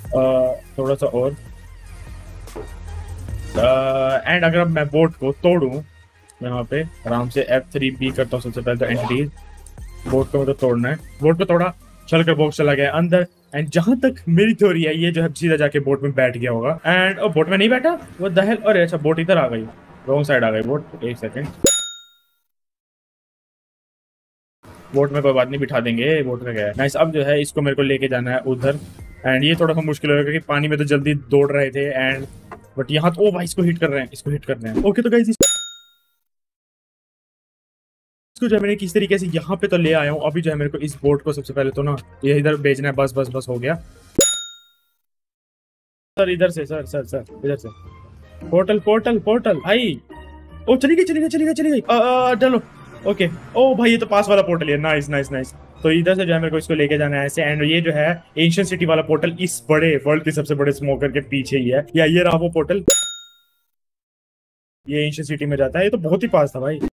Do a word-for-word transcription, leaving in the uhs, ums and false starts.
थोड़ा सा और। एंड अगर अब मैं बोट को तोड़ूं यहाँ पे आराम से एफ थ्री बी करता हूँ सबसे पहले तो एंटिटीज। बोट को मतलब तोड़ना है, बोट को तोड़ा, चल कर बॉक्स चला गया अंदर। एंड जहां तक मेरी थ्योरी है ये जो है सीधा जाके बोट में बैठ गया होगा। एंड और बोट में नहीं बैठा, वो द हेल, अरे अच्छा बोट इधर आ गई, रॉन्ग साइड आ गई बोट। एक सेकंड, बोट में कोई बात नहीं, बिठा देंगे, बोट में गया है। नाइस। अब जो है इसको मेरे को लेके जाना है उधर। एंड ये थोड़ा सा मुश्किल होगा क्योंकि पानी में तो जल्दी दौड़ रहे थे एंड बट यहाँ तो ओ भाई इसको हिट कर रहे हैं, इसको हिट कर रहे हैं। ओके तो गाइस इसको जो है मैंने किस तरीके से यहाँ पे तो ले आया हूँ। अभी जो है मेरे को इस बोट को सबसे पहले तो ना ये इधर भेजना है। बस बस बस हो गया सर, इधर से सर सर सर इधर से। पोर्टल पोर्टल पोर्टल भाई। ओ चली गई चली गई चली गई चली गई। अ, अ, चलो ओके। ओ भाई ये तो पास वाला पोर्टल है। Nice nice nice. तो इधर से जो है मेरे को इसको लेके जाना है ऐसे। एंड ये जो है एंशियंट सिटी वाला पोर्टल इस बड़े वर्ल्ड के सबसे बड़े स्मोकर के पीछे ही है। या ये रहा वो पोर्टल, ये एंशियंट सिटी में जाता है। ये तो बहुत ही पास था भाई।